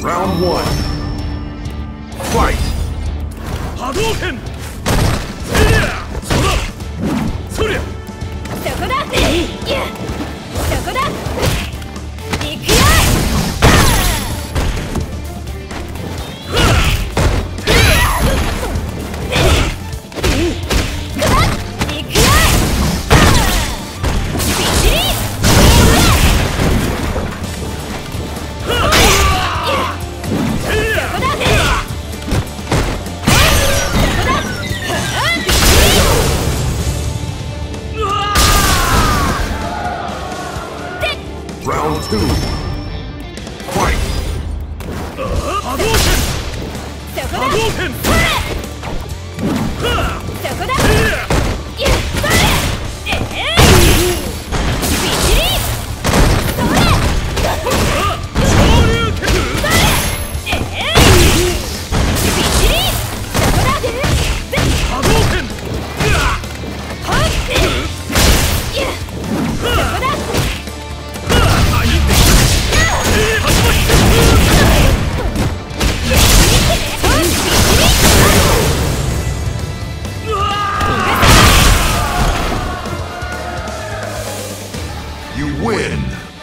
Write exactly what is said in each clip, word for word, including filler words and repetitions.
Round one. Fight! Hadouken! Seria! Sora! Soria! そこだいやそこだ行くよ Round two. Fight! Hadouken! そこだ Hadouken! そこだ Seria! いやそれええビシリそれ Shoryuken! ええビシリそこだ Hadouken! はっいやそこだ You win!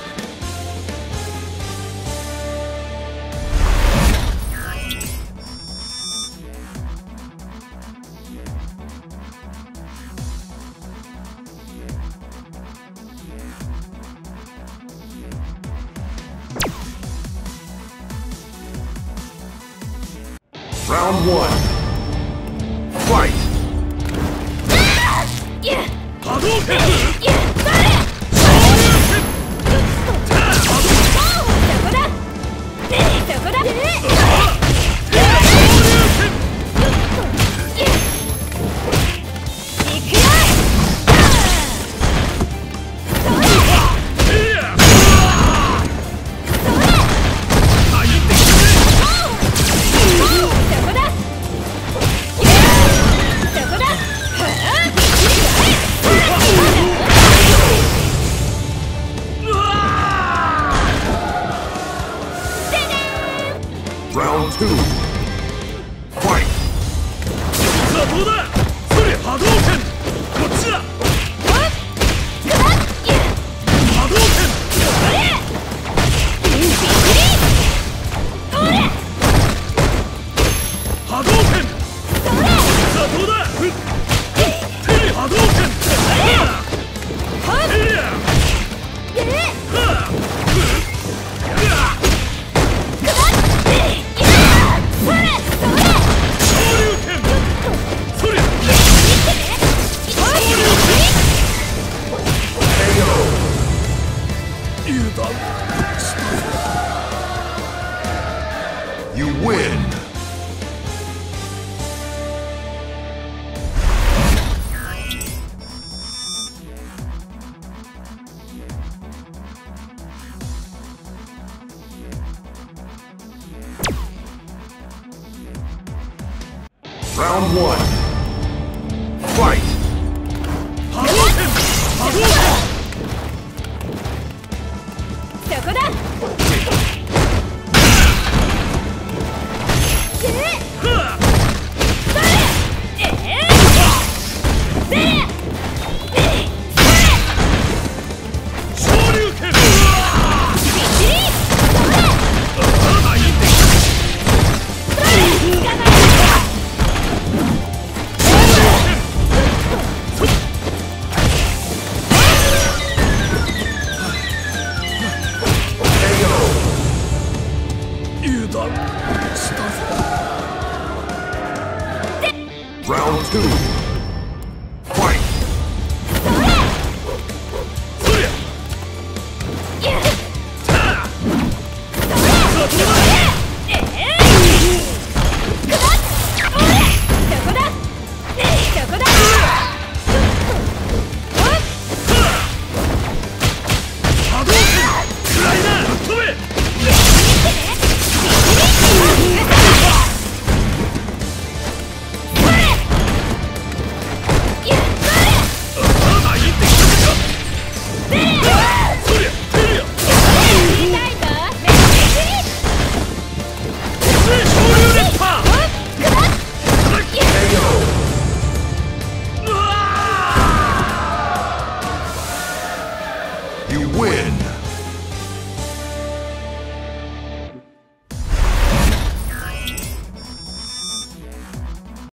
Round one. Fight! Yeah! Hadouken! Yeah! Shoryuken! そこだそこだ Shoryuken! 行くよ Seria! そこだ Round two. Fight! さあどうだそれ波動拳こっちだ波動拳波動拳さあどうだテレ波動拳テレ You win! Round one. Fight! Hadouken! Hadouken! そこだ K O! You win!